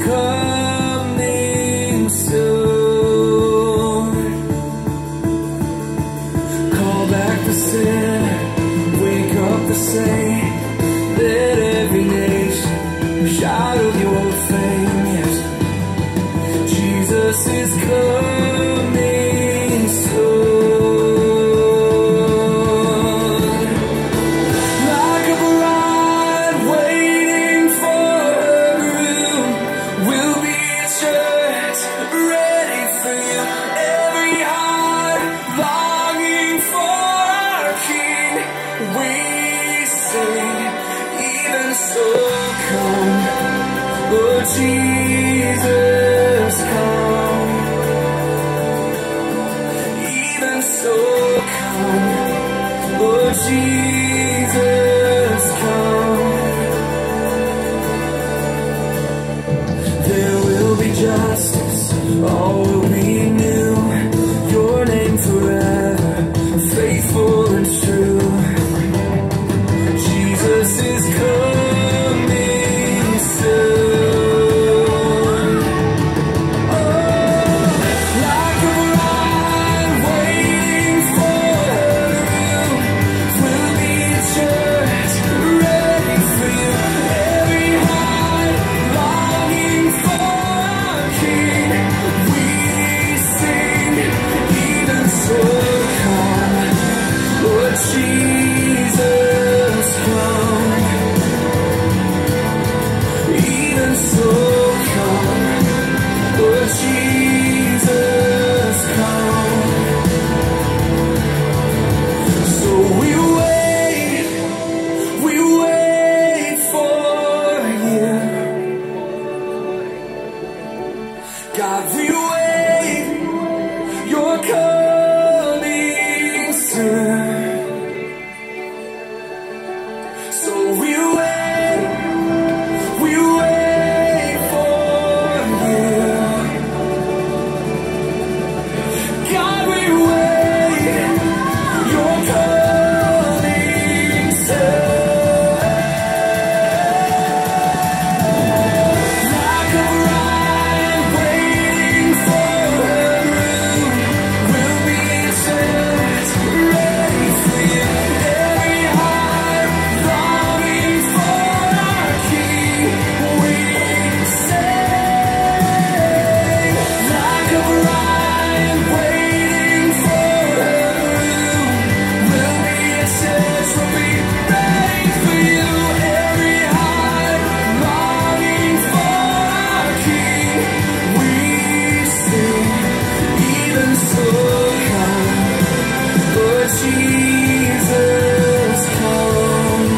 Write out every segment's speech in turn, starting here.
coming soon. Call back the sinner, wake up the saint. Let every nation shout of your fame. Yes, Jesus is coming soon. Like a bride waiting for her groom, we'll be at church ready for you. Every heart longing for our King, we sing, even so come, Lord Jesus, come. Even so come, Lord Jesus, come. There will be justice, all will be new. Your name forever, faithful and true. Jesus is coming soon. Oh, like a bride waiting for her groom, we'll be at church ready for you. Every heart longing for our King, we sing, even so come, Lord Jesus, come. Even so come, Lord Jesus, come. So we wait for you. God, we wait, you're coming soon. So we wait for you. God, we wait, you're coming soon. Like a bride waiting for her groom, we'll be at church ready for you. Every heart longing for our King, we sing. Like a bride waiting for her groom, we'll be at church, we'll be ready for you. Every heart longing for our King, we sing. Even so come, Lord Jesus, come.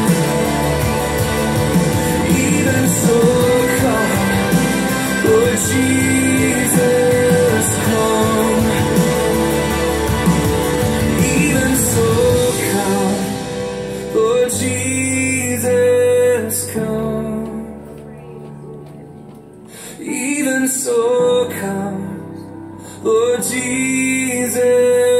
Even so come, Lord Jesus, come. Even so come, Lord Jesus, come. Even so come, Lord Jesus.